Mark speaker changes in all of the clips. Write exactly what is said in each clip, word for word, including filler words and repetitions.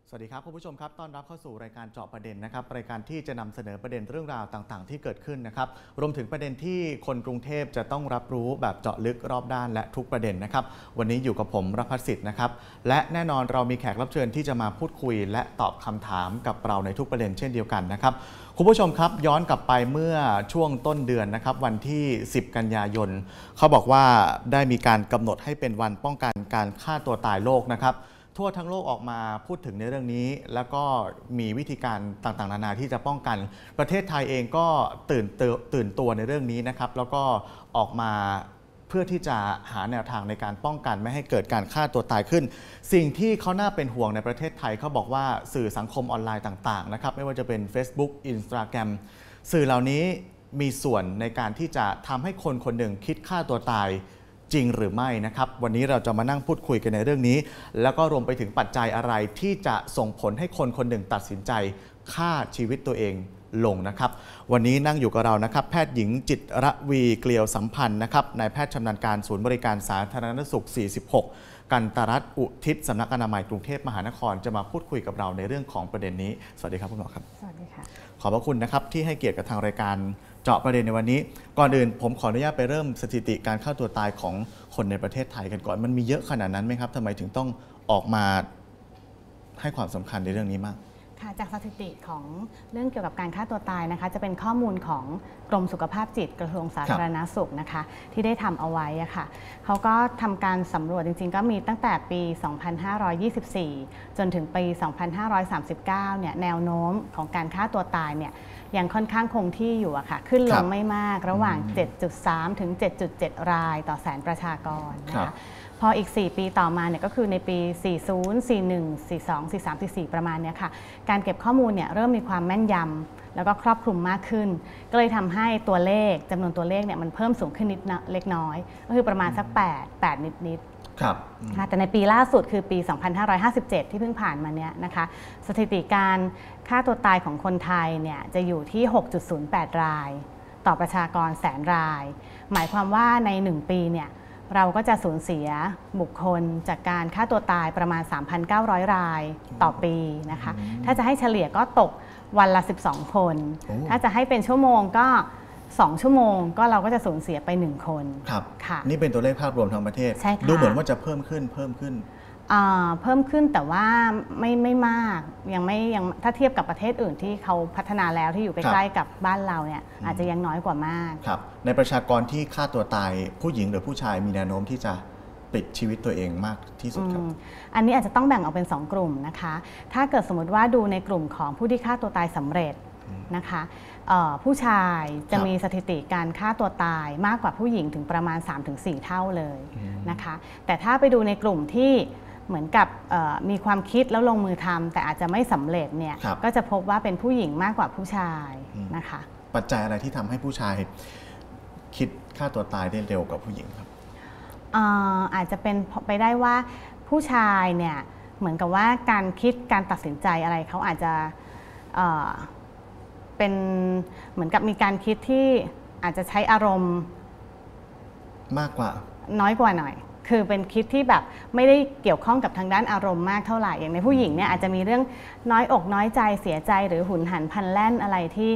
Speaker 1: สวัสดีครับคุณผู้ชมครับต้อนรับเข้าสู่รายการเจาะประเด็นนะครับรายการที่จะนำเสนอประเด็นเรื่องราวต่างๆที่เกิดขึ้นนะครับรวมถึงประเด็นที่คนกรุงเทพจะต้องรับรู้แบบเจาะลึกรอบด้านและทุกประเด็นนะครับวันนี้อยู่กับผมรพัฒน์สิทธิ์นะครับและแน่นอนเรามีแขกรับเชิญที่จะมาพูดคุยและตอบคำถามกับเราในทุกประเด็นเช่นเดียวกันนะครับคุณผู้ชมครับย้อนกลับไปเมื่อช่วงต้นเดือนนะครับวันที่สิบกันยายนเขาบอกว่าได้มีการกำหนดให้เป็นวันป้องกันการฆ่าตัวตายโลกนะครับทั่วทั้งโลกออกมาพูดถึงในเรื่องนี้แล้วก็มีวิธีการต่างๆนานาที่จะป้องกันประเทศไทยเองก็ตื่นตื่นตัวในเรื่องนี้นะครับแล้วก็ออกมาเพื่อที่จะหาแนวทางในการป้องกันไม่ให้เกิดการฆ่าตัวตายขึ้นสิ่งที่เขาน่าเป็นห่วงในประเทศไทยเขาบอกว่าสื่อสังคมออนไลน์ต่างๆนะครับไม่ว่าจะเป็น Facebook Instagram สื่อเหล่านี้มีส่วนในการที่จะทำให้คนคนหนึ่งคิดฆ่าตัวตายจริงหรือไม่นะครับวันนี้เราจะมานั่งพูดคุยกันในเรื่องนี้แล้วก็รวมไปถึงปัจจัยอะไรที่จะส่งผลให้คนคนหนึ่งตัดสินใจฆ่าชีวิตตัวเองลงนะครับวันนี้นั่งอยู่กับเรานะครับแพทย์หญิงจิตรวีเกลียวสัมพันธ์นะครับนายแพทย์ชำนาญการศูนย์บริการสาธารณสุขสี่สิบหกกันตรัตน์อุทิศสำนักอนามัยกรุงเทพมหานครจะมาพูดคุยกับเราในเรื่องของประเด็นนี้สวัสดีครับคุณหมอครับ
Speaker 2: สวัสดีค่ะ
Speaker 1: ขอบพระคุณนะครับที่ให้เกียรติกับทางรายการเจาะประเด็นในวันนี้ก่อนอื่นผมขออนุญาตไปเริ่มสถิติการฆ่าตัวตายของคนในประเทศไทยกันก่อนมันมีเยอะขนาดนั้นไหมครับทำไมถึงต้องออกมาให้ความสำคัญในเรื่องนี้มาก
Speaker 2: ค่ะจากสถิติของเรื่องเกี่ยวกับการฆ่าตัวตายนะคะจะเป็นข้อมูลของกรมสุขภาพจิตกระทรวงสาธารณสุขนะคะที่ได้ทำเอาไว้อะค่ะเขาก็ทำการสำรวจจริงๆก็มีตั้งแต่ปี สองพันห้าร้อยยี่สิบสี่ จนถึงปี สองพันห้าร้อยสามสิบเก้า เนี่ยแนวโน้มของการฆ่าตัวตายเนี่ยยังค่อนข้างคงที่อยู่อะค่ะขึ้นลงไม่มากระหว่าง เจ็ดจุดสาม ถึง เจ็ดจุดเจ็ด รายต่อแสนประชากรนะคะพออีกสี่ปีต่อมาเนี่ยก็คือในปีสี่สิบ สี่สิบเอ็ด สี่สิบสอง สี่สิบสาม สี่สิบสี่ประมาณนี้ค่ะการเก็บข้อมูลเนี่ยเริ่มมีความแม่นยำแล้วก็ครอบคลุมมากขึ้นก็เลยทำให้ตัวเลขจำนวนตัวเลขเนี่ยมันเพิ่มสูงขึ้นนิดเล็กน้อยก็คือประมาณสักแปด แปดนิดๆครับแต่ในปีล่าสุดคือปี สองพันห้าร้อยห้าสิบเจ็ด ที่เพิ่งผ่านมาเนี่ยนะคะสถิติการฆ่าตัวตายของคนไทยเนี่ยจะอยู่ที่ หกจุดศูนย์แปด รายต่อประชากรแสนรายหมายความว่าในหนึ่งปีเนี่ยเราก็จะสูญเสียบุคคลจากการฆ่าตัวตายประมาณ สามพันเก้าร้อย รายต่อปีนะคะถ้าจะให้เฉลี่ยก็ตกวันละสิบสองคนถ้าจะให้เป็นชั่วโมงก็สองชั่วโมงก็เราก็จะสูญเสียไปหนึ่งคน
Speaker 1: ครับค่ะนี่เป็นตัวเลขภาพรวมทั้งประเทศดูเหมือนว่าจะเพิ่มขึ้นเพิ่มขึ้น
Speaker 2: เพิ่มขึ้นแต่ว่าไม่ไม่มากยังไม่ยังถ้าเทียบกับประเทศอื่นที่เขาพัฒนาแล้วที่อยู่ใกล้ๆกับบ้านเราเนี่ยอาจจะยังน้อยกว่ามาก
Speaker 1: ครับในประชากรที่ฆ่าตัวตายผู้หญิงหรือผู้ชายมีแนวโน้มที่จะปิดชีวิตตัวเองมากที่สุดครับ
Speaker 2: อันนี้อาจจะต้องแบ่งออกเป็นสองกลุ่มนะคะถ้าเกิดสมมติว่าดูในกลุ่มของผู้ที่ฆ่าตัวตายสำเร็จนะคะผู้ชายจะมีสถิติการฆ่าตัวตายมากกว่าผู้หญิงถึงประมาณ สามถึงสี่ เท่าเลยนะคะแต่ถ้าไปดูในกลุ่มที่เหมือนกับมีความคิดแล้วลงมือทำแต่อาจจะไม่สำเร็จเนี่ยก็จะพบว่าเป็นผู้หญิงมากกว่าผู้ชายนะคะ
Speaker 1: ปัจจัยอะไรที่ทำให้ผู้ชายคิดฆ่าตัวตายได้เร็วกว่าผู้หญิงครับ
Speaker 2: อาจจะเป็นไปได้ว่าผู้ชายเนี่ยเหมือนกับว่าการคิดการตัดสินใจอะไรเขาอาจจะเป็นเหมือนกับมีการคิดที่อาจจะใช้อารมณ์
Speaker 1: มากกว่า
Speaker 2: น้อยกว่าหน่อยคือเป็นคิดที่แบบไม่ได้เกี่ยวข้องกับทางด้านอารมณ์มากเท่าไหร่อย่างในผู้หญิงเนี่ยอาจจะมีเรื่องน้อยอกน้อยใจเสียใจหรือหุนหันพลันแล่นอะไรที่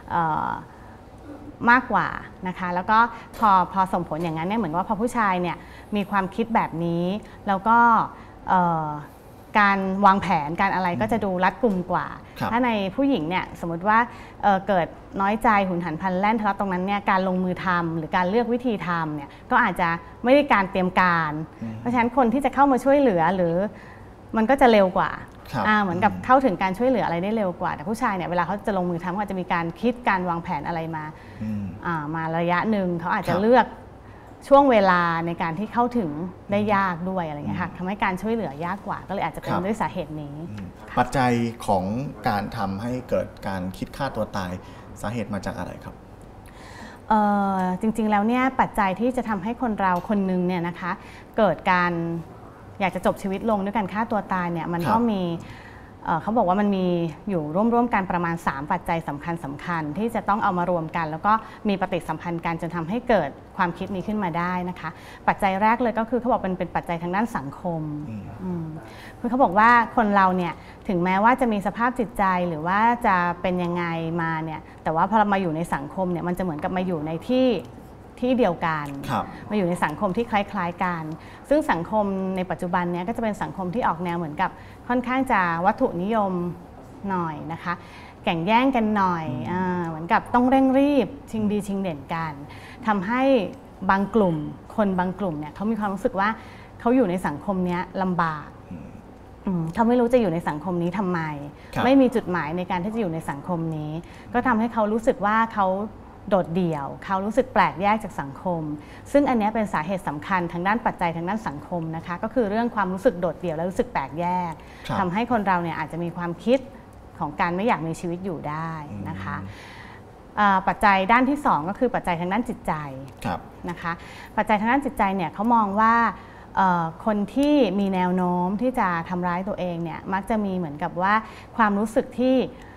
Speaker 2: มากกว่านะคะแล้วก็พอพอส่งผลอย่างนั้นเนี่ยเหมือนว่าพอผู้ชายเนี่ยมีความคิดแบบนี้แล้วก็การวางแผนการอะไรก็จะดูรัดกุมกว่าถ้าในผู้หญิงเนี่ยสมมติว่า เ, เกิดน้อยใจหุนหันพลันแล่นทะเลาะตรงนั้นเนี่ยการลงมือทำหรือการเลือกวิธีทำเนี่ยก็อาจจะไม่ได้การเตรียมการเพราะฉะนั้นคนที่จะเข้ามาช่วยเหลือหรือมันก็จะเร็วกว่าเหมือนกับเข้าถึงการช่วยเหลืออะไรได้เร็วกว่าแต่ผู้ชายเนี่ยเวลาเขาจะลงมือทำเขาจะมีการคิดการวางแผนอะไรมามาระยะหนึ่งเขาอาจจะเลือกช่วงเวลาในการที่เข้าถึงได้ยากด้วยอะไรเงี้ยค่ะทำให้การช่วยเหลือยากกว่าก็เลยอาจจะเป็นด้วยสาเหตุนี้
Speaker 1: ปัจจัยของการทำให้เกิดการคิดฆ่าตัวตายสาเหตุมาจากอะไรครับ
Speaker 2: จริงๆแล้วเนี่ยปัจจัยที่จะทำให้คนเราคนนึงเนี่ยนะคะเกิดการอยากจะจบชีวิตลงด้วยการฆ่าตัวตายเนี่ยมันก็มีเขาบอกว่ามันมีอยู่ร่วมๆกันประมาณสามปัจจัยสำคัญสำคัญที่จะต้องเอามารวมกันแล้วก็มีปฏิสัมพันธ์กันจนทำให้เกิดความคิดนี้ขึ้นมาได้นะคะปัจจัยแรกเลยก็คือเขาบอกเป็นเป็นปัจจัยทางด้านสังคมคือเขาบอกว่าคนเราเนี่ยถึงแม้ว่าจะมีสภาพจิตใจหรือว่าจะเป็นยังไงมาเนี่ยแต่ว่าพอเรามาอยู่ในสังคมเนี่ยมันจะเหมือนกับมาอยู่ในที่ที่เดียวกันมาอยู่ในสังคมที่คล้ายๆกันซึ่งสังคมในปัจจุบันเนี้ยก็จะเป็นสังคมที่ออกแนวเหมือนกับค่อนข้างจะวัตถุนิยมหน่อยนะคะแข่งแย่งกันหน่อยอ่าเหมือนกับต้องเร่งรีบชิงดีชิงเด่นกันทำให้บางกลุ่มคนบางกลุ่มเนี่ยเขามีความรู้สึกว่าเขาอยู่ในสังคมนี้ลำบากเขาไม่รู้จะอยู่ในสังคมนี้ทำไมไม่มีจุดหมายในการที่จะอยู่ในสังคมนี้ก็ทำให้เขารู้สึกว่าเขาโดดเดี่ยวเขารู้สึกแปลกแยกจากสังคมซึ่งอันนี้เป็นสาเหตุสำคัญทางด้านปัจจัยทางด้านสังคมนะคะก็คือเรื่องความรู้สึกโดดเดี่ยวและรู้สึกแปลกแยกทำให้คนเราเนี่ยอาจจะมีความคิดของการไม่อยากมีชีวิตอยู่ได้นะคะปัจจัยด้านที่สองก็คือปัจจัยทางด้านจิตใจนะคะปัจจัยทางด้านจิตใจเนี่ยเขามองว่าคนที่มีแนวโน้มที่จะทำร้ายตัวเองเนี่ยมักจะมีเหมือนกับว่าความรู้สึกที่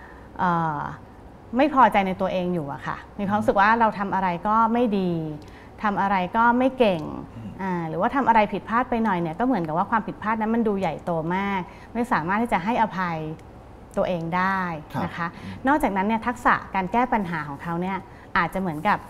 Speaker 2: ไม่พอใจในตัวเองอยู่อะค่ะมีความรู้สึกว่าเราทำอะไรก็ไม่ดีทำอะไรก็ไม่เก่งหรือว่าทำอะไรผิดพลาดไปหน่อยเนี่ยก็เหมือนกับว่าความผิดพลาดนั้นมันดูใหญ่โตมากไม่สามารถที่จะให้อภัยตัวเองได้นะคะนอกจากนั้นเนี่ยทักษะการแก้ปัญหาของเขาเนี่ยอาจจะเหมือนกับ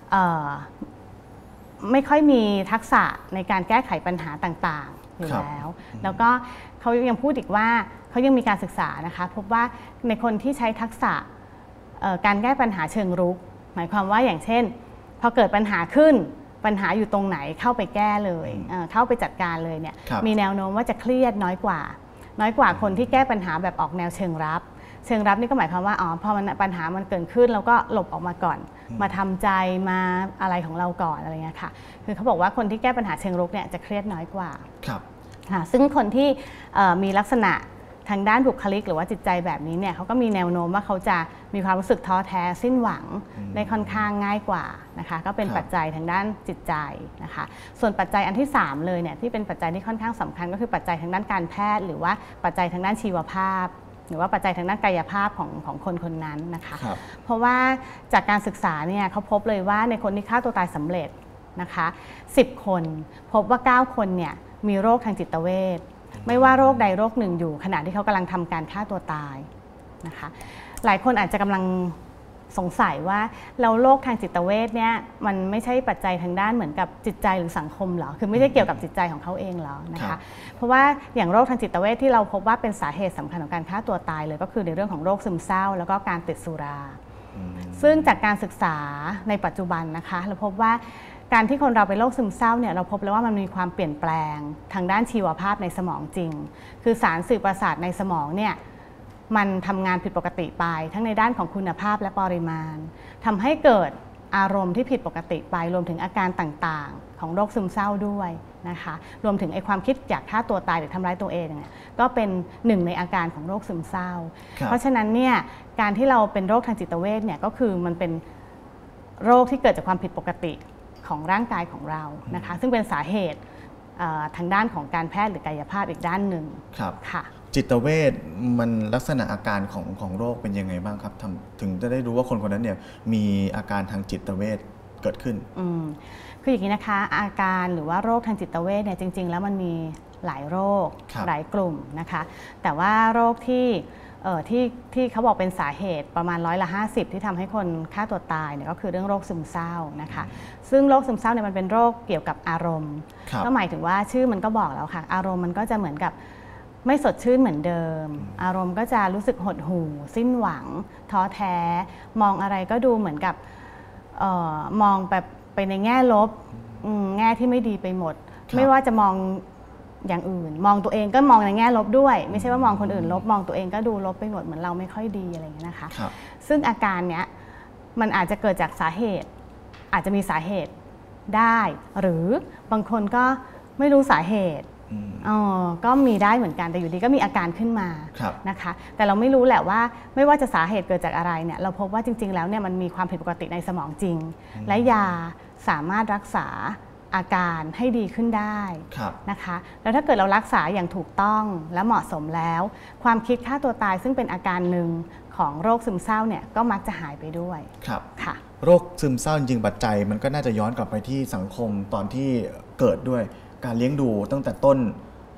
Speaker 2: ไม่ค่อยมีทักษะในการแก้ไขปัญหาต่างๆอยู่แล้วแล้วก็เขายังพูดอีกว่าเขายังมีการศึกษานะคะพบว่าในคนที่ใช้ทักษะการแก้ปัญหาเชิงรุกหมายความว่าอย่างเช่นพอเกิดปัญหาขึ้นปัญหาอยู่ตรงไหนเข้าไปแก้เลยเข้าไปจัดการเลยเนี่ยมีแนวโน้มว่าจะเครียดน้อยกว่าน้อยกว่าคนที่แก้ปัญหาแบบออกแนวเชิงรับเชิงรับนี่ก็หมายความว่าอ๋อพอมันปัญหามันเกิดขึ้นเราก็หลบออกมาก่อนมาทำใจมาอะไรของเราก่อนอะไรเงี้ยค่ะคือเขาบอกว่าคนที่แก้ปัญหาเชิงรุกเนี่ยจะเครียดน้อยกว่าครับซึ่งคนที่มีลักษณะทางด้านบุคลิกหรือว่าจิตใจแบบนี้เนี่ยเขาก็มีแนวโน้มว่าเขาจะมีความรู้สึกท้อแท้สิ้นหวังได้ค่อนข้างง่ายกว่านะคะก็เป็นปัจจัยทางด้านจิตใจนะคะส่วนปัจจัยอันที่สามเลยเนี่ยที่เป็นปัจจัยที่ค่อนข้างสำคัญก็คือปัจจัยทางด้านการแพทย์หรือว่าปัจจัยทางด้านชีวภาพหรือว่าปัจจัยทางด้านกายภาพของของคนคนนั้นนะคะเพราะว่าจากการศึกษาเนี่ยเขาพบเลยว่าในคนที่ฆ่าตัวตายสำเร็จนะคะสิบคนพบว่าเก้าคนเนี่ยมีโรคทางจิตเวชไม่ว่าโรคใดโรคหนึ่งอยู่ขณะที่เขากำลังทำการฆ่าตัวตายนะคะหลายคนอาจจะกำลังสงสัยว่าเราโรคทางจิตเวชเนี่ยมันไม่ใช่ปัจจัยทางด้านเหมือนกับจิตใจหรือสังคมหรอคือไม่ได้เกี่ยวกับจิตใจของเขาเองหรอนะคะเพราะว่าอย่างโรคทางจิตเวชที่เราพบว่าเป็นสาเหตุสำคัญของการฆ่าตัวตายเลยก็คือในเรื่องของโรคซึมเศร้าแล้วก็การติดสุราซึ่งจากการศึกษาในปัจจุบันนะคะเราพบว่าการที่คนเราเป็นโรคซึมเศร้าเนี่ยเราพบแล้วว่ามันมีความเปลี่ยนแปลงทางด้านชีวภาพในสมองจริงคือสารสื่อประสาทในสมองเนี่ยมันทำงานผิดปกติไปทั้งในด้านของคุณภาพและปริมาณทำให้เกิดอารมณ์ที่ผิดปกติไปรวมถึงอาการต่างๆของโรคซึมเศร้าด้วยนะคะรวมถึงไอ้ความคิดอยากฆ่าตัวตายหรือทำร้ายตัวเองเนี่ยก็เป็นหนึ่งในอาการของโรคซึมเศร้าเพราะฉะนั้นเนี่ยการที่เราเป็นโรคทางจิตเวชเนี่ยก็คือมันเป็นโรคที่เกิดจากความผิดปกติของร่างกายของเรานะคะซึ่งเป็นสาเหตุทางด้านของการแพทย์หรือกายภาพอีกด้านหนึ่ง
Speaker 1: ครับ
Speaker 2: ค่ะ
Speaker 1: จิตเวชมันลักษณะอาการของของโรคเป็นยังไงบ้างครับถึงจะได้รู้ว่าคนคนนั้นเนี่ยมีอาการทางจิตเวชเกิดขึ้น
Speaker 2: อืมคืออย่างนี้นะคะอาการหรือว่าโรคทางจิตเวชเนี่ยจริงๆแล้วมันมีหลายโรคหลายกลุ่มนะคะแต่ว่าโรคที่เอ่อที่ที่เขาบอกเป็นสาเหตุประมาณร้อยละห้าสิบที่ทำให้คนฆ่าตัวตายเนี่ยก็คือเรื่องโรคซึมเศร้านะคะซึ่งโรคซึมเศร้าเนี่ยมันเป็นโรคเกี่ยวกับอารมณ์ก็หมายถึงว่าชื่อมันก็บอกแล้วค่ะอารมณ์มันก็จะเหมือนกับไม่สดชื่นเหมือนเดิมอารมณ์ก็จะรู้สึกหดหู่สิ้นหวังท้อแท้มองอะไรก็ดูเหมือนกับเอ่อมองแบบไปในแง่ลบแง่ที่ไม่ดีไปหมดไม่ว่าจะมองอย่างอื่นมองตัวเองก็มองในแง่ลบด้วยไม่ใช่ว่ามองคนอื่นลบมองตัวเองก็ดูลบไปหมดเหมือนเราไม่ค่อยดีอะไรอย่างเงี้ยนะคะซึ่งอาการเนี้ยมันอาจจะเกิดจากสาเหตุอาจจะมีสาเหตุได้หรือบางคนก็ไม่รู้สาเหตุอ๋อก็มีได้เหมือนกันแต่อยู่ดีก็มีอาการขึ้นมานะคะแต่เราไม่รู้แหละว่าไม่ว่าจะสาเหตุเกิดจากอะไรเนี่ยเราพบว่าจริงๆแล้วเนี่ยมันมีความผิดปกติในสมองจริงและยาสามารถรักษาอาการให้ดีขึ้นได้นะคะแล้วถ้าเกิดเรารักษาอย่างถูกต้องและเหมาะสมแล้วความคิดฆ่าตัวตายซึ่งเป็นอาการหนึ่งของโรคซึมเศร้าเนี่ยก็มักจะหายไปด้วย
Speaker 1: ครับ
Speaker 2: ค่ะ
Speaker 1: โรคซึมเศร้าจริงๆปัจจัยมันก็น่าจะย้อนกลับไปที่สังคมตอนที่เกิดด้วยการเลี้ยงดูตั้งแต่ต้น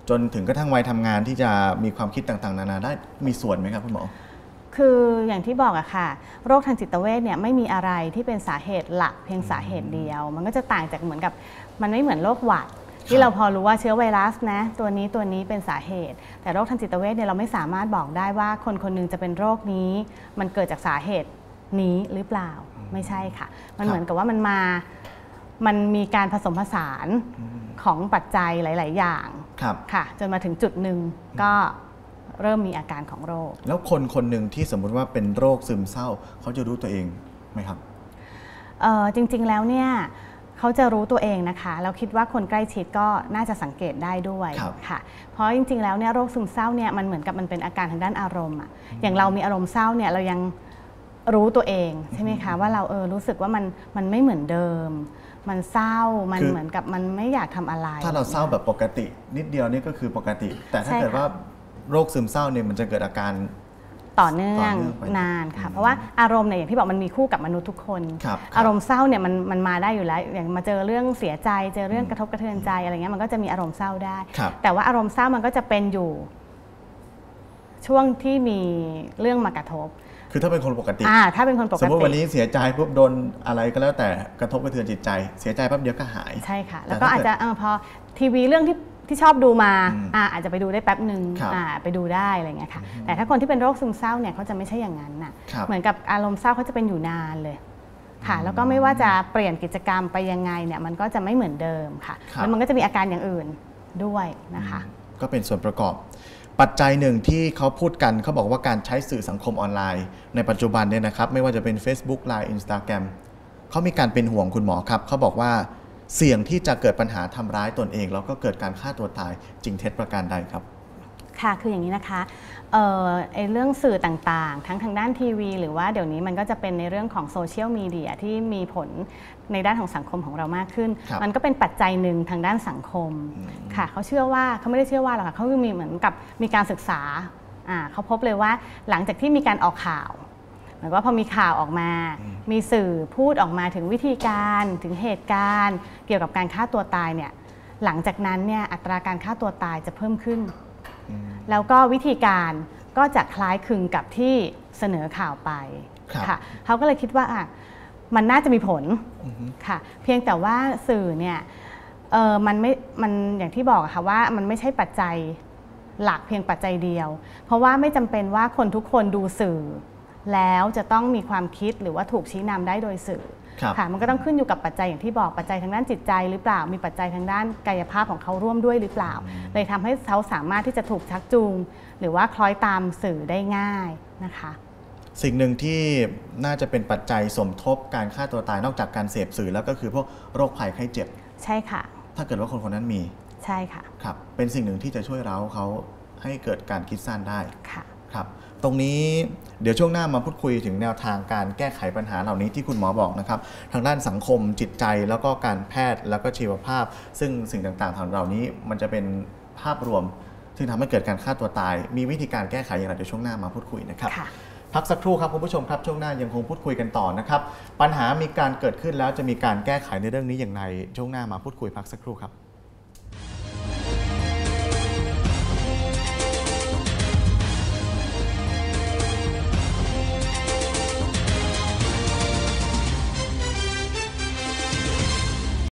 Speaker 1: จนถึงกระทั่งวัยทำงานที่จะมีความคิดต่างๆนานาได้มีส่วนไหมครับคุณหมอ
Speaker 2: คืออย่างที่บอกอะค่ะโรคทางจิตเวชเนี่ยไม่มีอะไรที่เป็นสาเหตุหลักเพียงสาเหตุเดียวมันก็จะต่างจากเหมือนกับมันไม่เหมือนโรคหวัดที่เราพอรู้ว่าเชื้อไวรัสนะตัวนี้ตัวนี้เป็นสาเหตุแต่โรคทางจิตเวชเนี่ยเราไม่สามารถบอกได้ว่าคนคนนึงจะเป็นโรคนี้มันเกิดจากสาเหตุนี้หรือเปล่าไม่ใช่ค่ะมันเหมือนกับว่ามันมามันมีการผสมผสานของปัจจัยหลายๆอย่างค่ะจนมาถึงจุดหนึ่งก็เริ่มมีอาการของโรค
Speaker 1: แล้วคนคนหนึ่งที่สมมุติว่าเป็นโรคซึมเศร้าเขาจะรู้ตัวเองไหมครับ
Speaker 2: จริงๆแล้วเนี่ยเขาจะรู้ตัวเองนะคะแล้วคิดว่าคนใกล้ชิดก็น่าจะสังเกตได้ด้วยค่ะเพราะจริงๆแล้วเนี่ยโรคซึมเศร้าเนี่ยมันเหมือนกับมันเป็นอาการทางด้านอารมณ์อ่ะอย่างเรามีอารมณ์เศร้าเนี่ยเรายังรู้ตัวเองใช่ไหมคะว่าเราเออรู้สึกว่ามันมันไม่เหมือนเดิมมันเศร้ามันเหมือนกับมันไม่อยากทำอะไร
Speaker 1: ถ้าเราเศร้าแบบปกตินิดเดียวนี่ก็คือปกติแต่ถ้าเกิดว่าโรคซึมเศร้าเนี่ยมันจะเกิดอาการ
Speaker 2: ต่อเนื่องนานค่ะเพราะว่าอารมณ์เนี่ยอย่างที่บอกมันมีคู่กับมนุษย์ทุกคนอารมณ์เศร้าเนี่ยมันมันมาได้อยู่แล้วอย่างมาเจอเรื่องเสียใจเจอเรื่องกระทบกระเทือนใจอะไรเงี้ยมันก็จะมีอารมณ์เศร้าได้แต่ว่าอารมณ์เศร้ามันก็จะเป็นอยู่ช่วงที่มีเรื่องมากระทบ
Speaker 1: คือถ้าเป็นคนปกติ
Speaker 2: อ่าถ้าเป็นคนปกติ
Speaker 1: สมมติวันนี้เสียใจปุ๊บโดนอะไรก็แล้วแต่กระทบกระเทือนจิตใจเสียใจแป๊บเดียวก็หาย
Speaker 2: ใช่ค่ะแล้วก็อาจจะเออพอทีวีเรื่องที่ที่ชอบดูมาอ่าอาจจะไปดูได้แป๊บหนึ่งอ่าไปดูได้อะไรเงี้ยค่ะแต่ถ้าคนที่เป็นโรคซึมเศร้าเนี่ยเขาจะไม่ใช่อย่างนั้นน่ะเหมือนกับอารมณ์เศร้าเขาจะเป็นอยู่นานเลยค่ะแล้วก็ไม่ว่าจะเปลี่ยนกิจกรรมไปยังไงเนี่ยมันก็จะไม่เหมือนเดิมค่ะแล้วมันก็จะมีอาการอย่างอื่นด้วยนะคะ
Speaker 1: ก็เป็นส่วนประกอบปัจจัยหนึ่งที่เขาพูดกันเขาบอกว่าการใช้สื่อสังคมออนไลน์ในปัจจุบันเนี่ยนะครับไม่ว่าจะเป็น Facebook ไลน์ Instagram เขามีการเป็นห่วงคุณหมอครับเขาบอกว่าเสี่ยงที่จะเกิดปัญหาทำร้ายตนเองแล้วก็เกิดการฆ่าตัวตายจริงเท็จประการใดครับ
Speaker 2: ค่ะคืออย่างนี้นะคะเอ่อไอ้เรื่องสื่อต่างๆทั้งทางด้านทีวีหรือว่าเดี๋ยวนี้มันก็จะเป็นในเรื่องของโซเชียลมีเดียที่มีผลในด้านของสังคมของเรามากขึ้นมันก็เป็นปัจจัยหนึ่งทางด้านสังคมค่ะเขาเชื่อว่าเขาไม่ได้เชื่อว่าหรอกค่ะเขามีเหมือนกับมีการศึกษาอ่าเขาพบเลยว่าหลังจากที่มีการออกข่าวเหมือนว่าพอมีข่าวออกมามีสื่อพูดออกมาถึงวิธีการถึงเหตุการณ์เกี่ยวกับการฆ่าตัวตายเนี่ยหลังจากนั้นเนี่ยอัตราการฆ่าตัวตายจะเพิ่มขึ้นแล้วก็วิธีการก็จะคล้ายคลึงกับที่เสนอข่าวไปค่ะเขาก็เลยคิดว่าอ่ะมันน่าจะมีผลค่ะเพียงแต่ว่าสื่อเนี่ยเออมันไม่มันอย่างที่บอกค่ะว่ามันไม่ใช่ปัจจัยหลักเพียงปัจจัยเดียวเพราะว่าไม่จำเป็นว่าคนทุกคนดูสื่อแล้วจะต้องมีความคิดหรือว่าถูกชี้นำได้โดยสื่อค่ะมันก็ต้องขึ้นอยู่กับปัจจัยอย่างที่บอกปัจจัยทางด้านจิตใจหรือเปล่ามีปัจจัยทางด้านกายภาพของเขาร่วมด้วยหรือเปล่าเลยทำให้เขาสามารถที่จะถูกชักจูงหรือว่าคล้อยตามสื่อได้ง่ายนะคะ
Speaker 1: สิ่งหนึ่งที่น่าจะเป็นปัจจัยสมทบการฆ่าตัวตายนอกจากการเสพสื่อแล้วก็คือพวกโรคภัยไข้เจ็บ
Speaker 2: ใช่ค่ะ
Speaker 1: ถ้าเกิดว่าคนคนนั้นมี
Speaker 2: ใช่ค่ะ
Speaker 1: ครับเป็นสิ่งหนึ่งที่จะช่วยเร้าเขาให้เกิดการคิดสั้นได้
Speaker 2: ค่ะ
Speaker 1: ครับตรงนี้เดี๋ยวช่วงหน้ามาพูดคุยถึงแนวทางการแก้ไขปัญหาเหล่านี้ที่คุณหมอบอกนะครับทางด้านสังคมจิตใจแล้วก็การแพทย์แล้วก็ชีวภาพซึ่งสิ่งต่างๆเหล่านี้มันจะเป็นภาพรวมซึ่งทำให้เกิดการฆ่าตัวตายมีวิธีการแก้ไขอย่างไรเดี๋ยวช่วงหน้ามาพูดคุยนะครับพักสักครู่ครับคุณผู้ชมครับช่วงหน้ายังคงพูดคุยกันต่อนะครับปัญหามีการเกิดขึ้นแล้วจะมีการแก้ไขในเรื่องนี้อย่างไรช่วงหน้ามาพูดคุยพักสักครู่ครับ